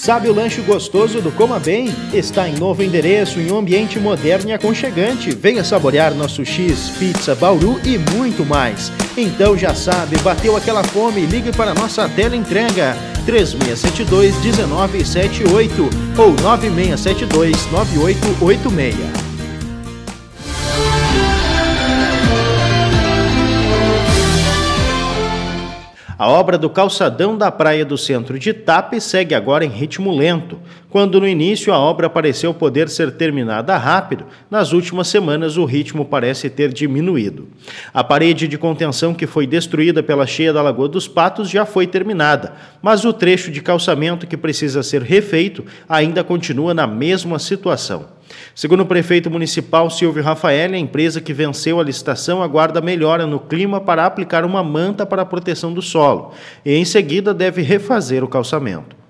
Sabe o lanche gostoso do Coma Bem? Está em novo endereço, em um ambiente moderno e aconchegante. Venha saborear nosso X, pizza, bauru e muito mais. Então já sabe, bateu aquela fome, ligue para nossa teleentrega 3672-1978 ou 9672-9886. A obra do calçadão da praia do centro de Itape segue agora em ritmo lento. Quando no início a obra pareceu poder ser terminada rápido, nas últimas semanas o ritmo parece ter diminuído. A parede de contenção que foi destruída pela cheia da Lagoa dos Patos já foi terminada, mas o trecho de calçamento que precisa ser refeito ainda continua na mesma situação. Segundo o prefeito municipal Silvio Rafael, a empresa que venceu a licitação aguarda melhora no clima para aplicar uma manta para a proteção do solo e, em seguida, deve refazer o calçamento.